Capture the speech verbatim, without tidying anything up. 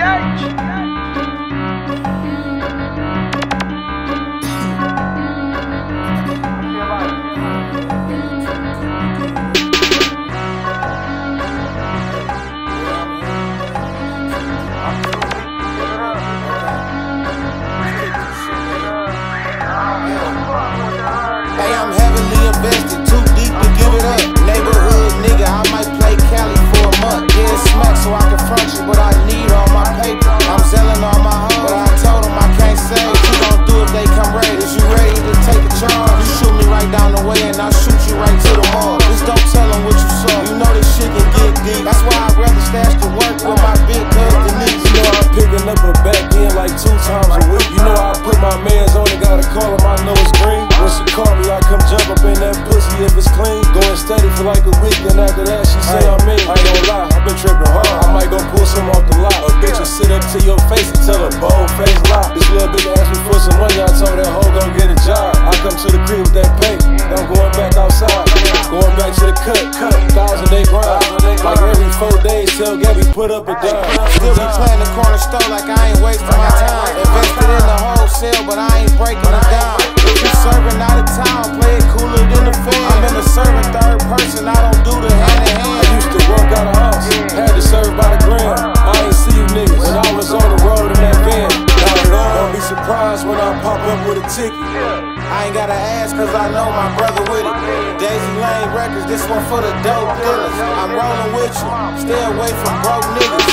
Like a week, and after that she say I'm in. I ain't gon' lie, I been trippin' hard. I might go pull some off the lot. A bitch will sit up to your face and tell a bold face lie. This little bitch asked me for some money, I told that hoe gon' get a job. I come to the crib with that pay, I'm going back outside. Going back to the cut, cut, thousand day grind. Like every four days, tell Gabby put up a dime. Still be playing the corner store like I ain't wasting my time. Invested in the wholesale, but I ain't breaking a dime. You serving out of town, play it cooler than the fan. I'm in a serving third person, I don't do the hand in hand. I used to work out of house, had to serve by the gram. I ain't see you niggas when I was on the road in that van. Not at all, don't be surprised when I pop up with a ticket. I ain't gotta ask cause I know my brother with it. Daisy Lane Records, this one for the dope dealers. I'm rolling with you, stay away from broke niggas.